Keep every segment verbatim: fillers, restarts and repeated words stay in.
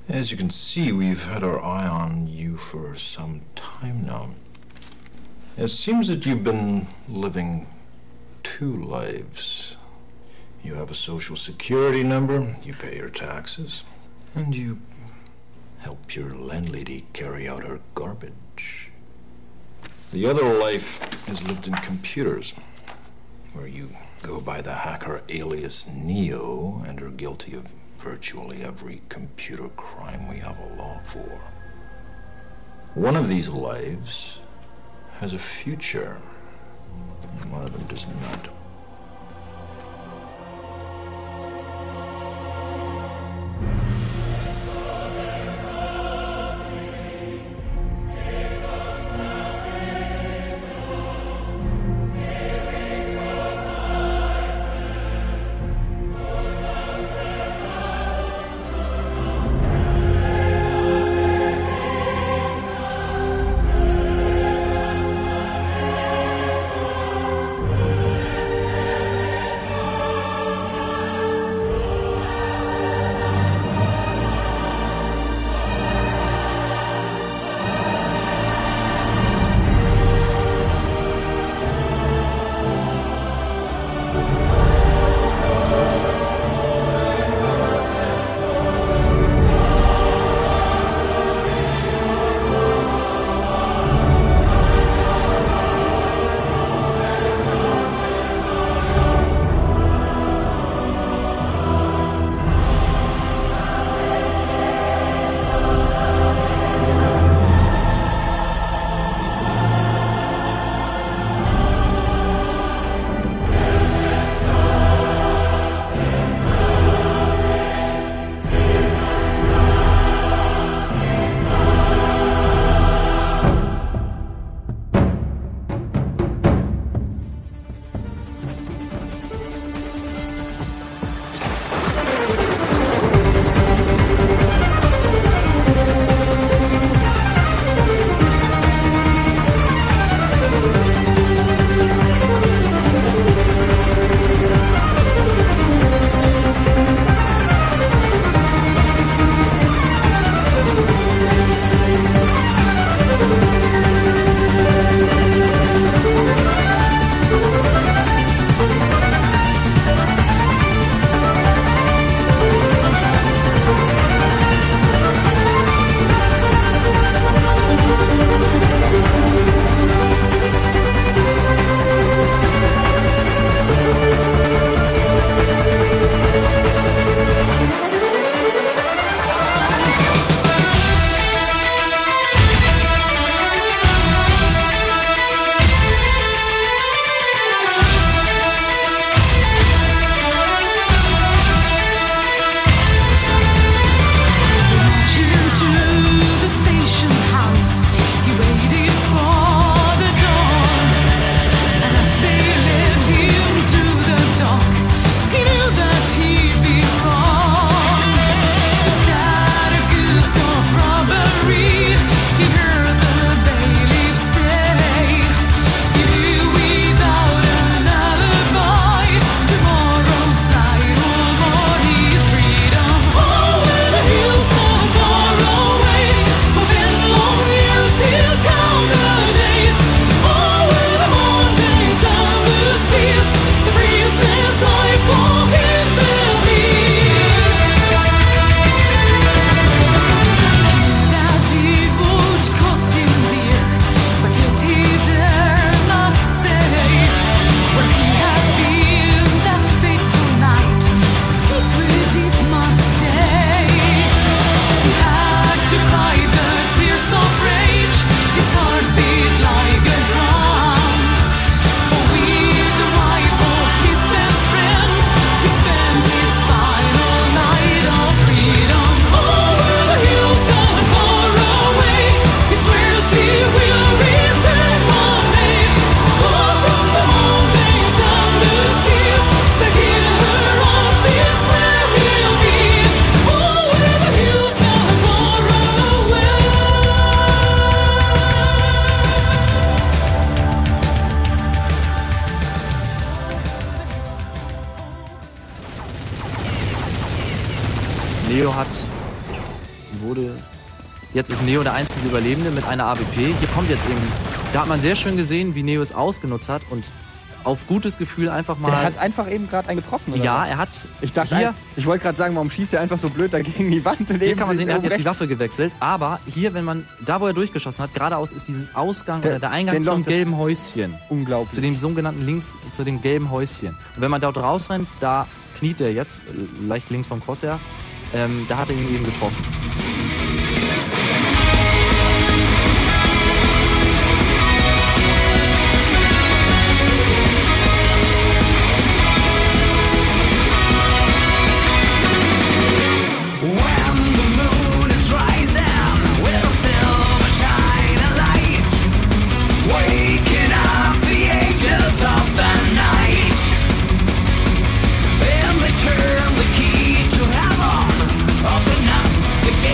As you can see, we've had our eye on you for some time now. It seems that you've been living two lives. You have a social security number, you pay your taxes, and you help your landlady carry out her garbage. The other life is lived in computers, where you go by the hacker alias Neo and are guilty of virtually every computer crime we have a law for. One of these lives has a future, and one of them does not. wurde... Jetzt ist Neo der einzige Überlebende mit einer A W P. Hier kommt jetzt eben... Da hat man sehr schön gesehen, wie Neo es ausgenutzt hat und auf gutes Gefühl einfach mal... Der hat einfach eben gerade einen getroffen, oder? Ja, was? er hat... Ich dachte, hier, ein, ich wollte gerade sagen, warum schießt er einfach so blöd dagegen die Wand? Und hier kann man sehen, er hat jetzt rechts. die Waffe gewechselt. Aber hier, wenn man... Da, wo er durchgeschossen hat, geradeaus ist dieses Ausgang Der- oder der Eingang den zum Loch des- gelben Häuschen. Unglaublich. Zu dem sogenannten links, zu dem gelben Häuschen. Und wenn man dort rausrennt, da kniet er jetzt, äh, leicht links vom Crosshair, ähm, da hat er ihn eben getroffen. Turn the key to heaven, open up the gate.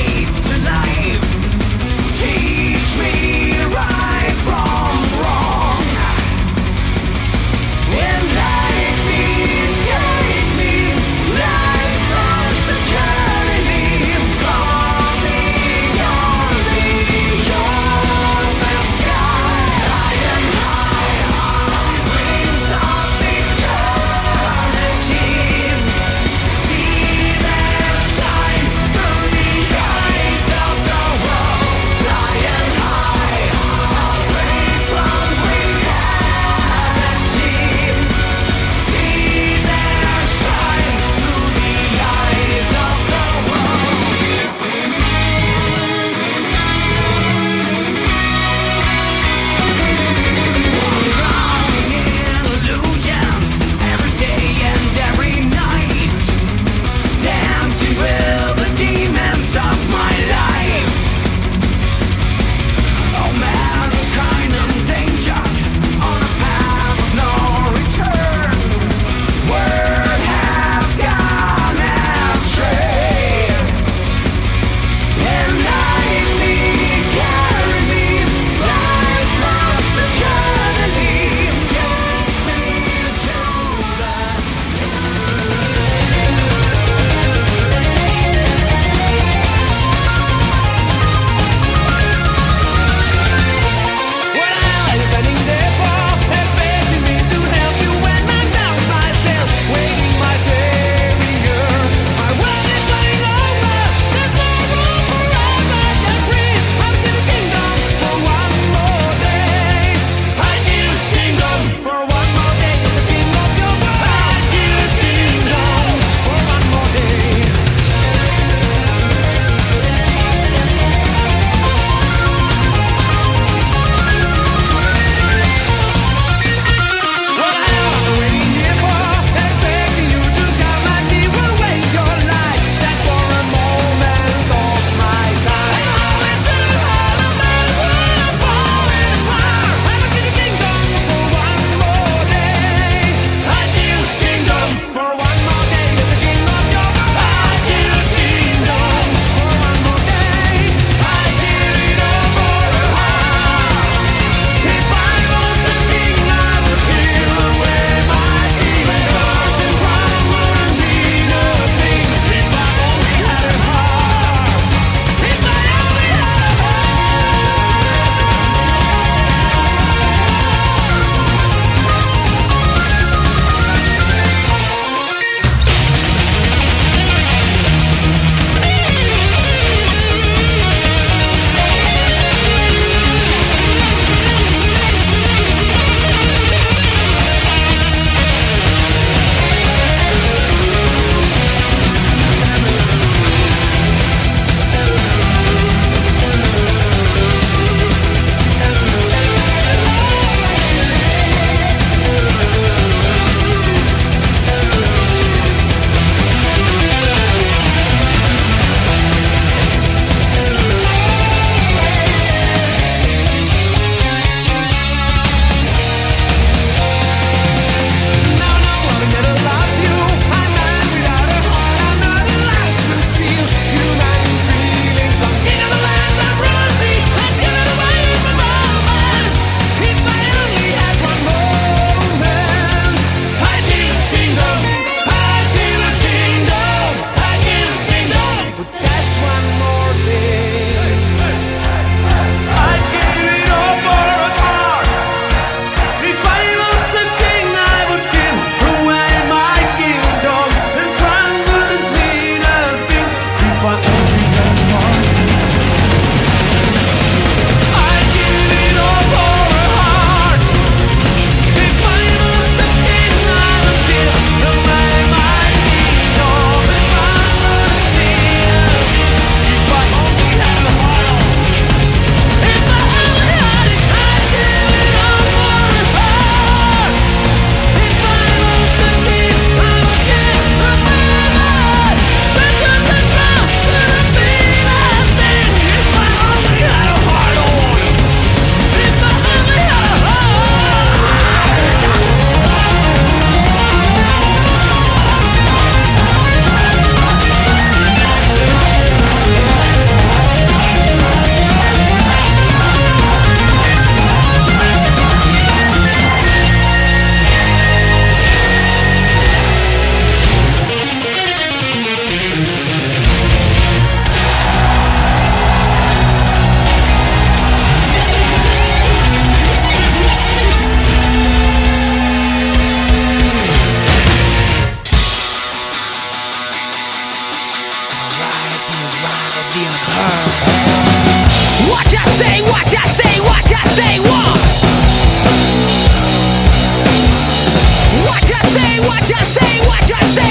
Watch I say, watch I say, watch I say, what? Watch I say, watch I say, watch I say.